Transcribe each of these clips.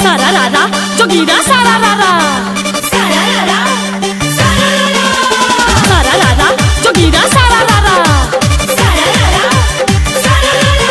सारा रारा जोगीरा सारा रारा सारा रारा सारा रारा जोगीरा सारा रारा सारा रारा सारा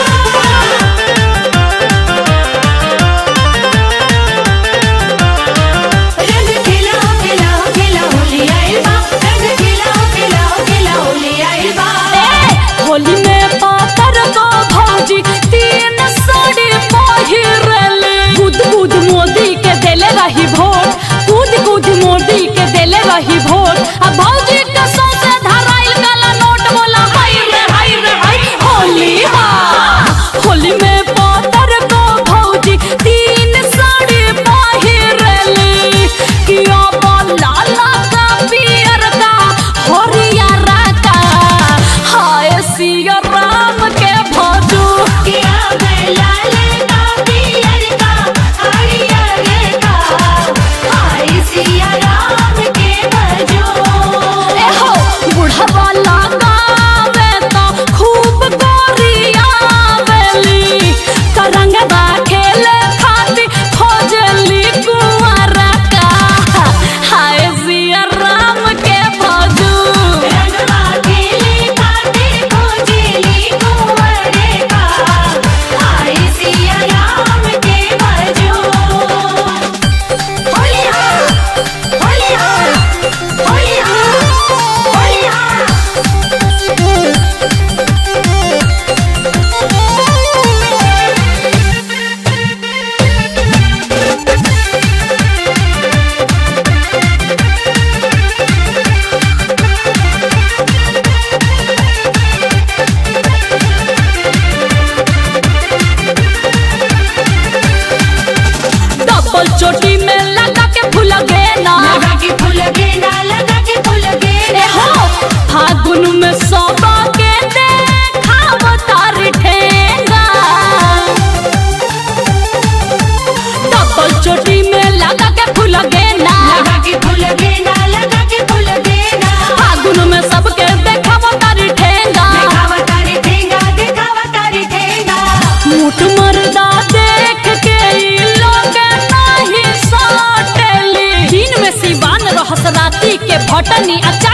रंग खिला खिला खिला होली आइल बा रंग खिला खिला खिला होली आइल बा होली में पातर को भौजी तीन साड़ी पहिरले कूद कूद मोदी के देले रही वोट कूद कूद मोदी के देले रही वोट अब भौजी के सौसे धराइल काला नोट बोला हाय रे हाय रे हाय होली हा होली में पातर को भौजी तीन साड़ी पहिरले किया लाला का पियर का हरियर का हाय सिया राम के भौजू किया लाल का पियर का हरियर का हाय सिया राम के भौजू ए हो बुढ़वा लगावे तो खूब गोरियावेली तरंगवा खेले खातिर खोजली कुंवर का हाय सिया राम के भौजू रंगवा खेले खातिर खोजली कुंवर का हाय सिया राम के भौजू होली हा होली हा होली हा होली हा डबल चोटी में लगा के फूल गेना लगा के फूल गेना लगा के फूल गेना ए हो फागुन में सोबा के देखाव तार ठेंगा डबल चोटी में लगा के फूल गेना लगा के फूल गेना लगा के फूल गेना फागुन में सबके देखाव तार ठेंगा देखाव तार ठेंगा देखाव तार ठेंगा मुठ मर्दा देख के ई लोग नहीं साटेली दिन में सिवान रहस राती के भटनी